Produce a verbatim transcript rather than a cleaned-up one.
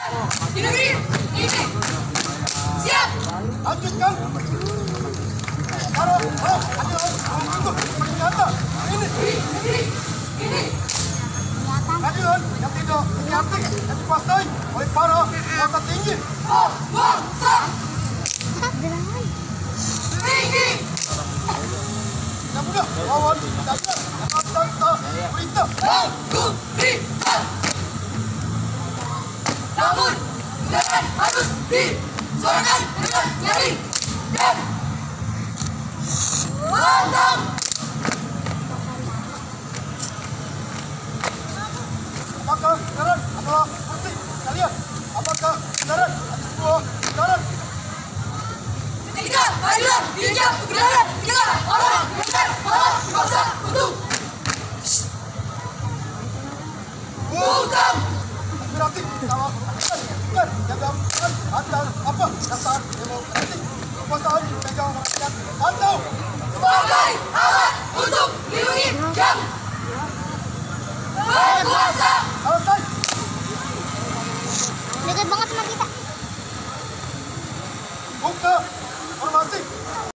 Ini, ini, siap. Lanjutkan. Taruh, oh, ayo, untuk ternyata ini, Ini, ini. adilan yang tidak diaktif dan dikuasai oleh para kuasa tinggi. Oh, kuasa tinggi. Yang mudah lawan tidak akan tanpa perintah. Aku berikan. Namun, gerakan harus disuarakan dengan nyaring dan lantang. Apakah kendaraan adalah kursi kalian? Apakah kendaraan ada sebuah kendaraan? Ketika keadilan diinjak kebenaran, tiga orang benar malah dipaksa untuk bungkam. Aspirasi sama dan jaga atas apa dasar demokrasi kekuasaan pegang rakyat atau sebagai alat untuk melindungi yang berkuasa. selesai. Dekat banget sama kita. Buka formasi.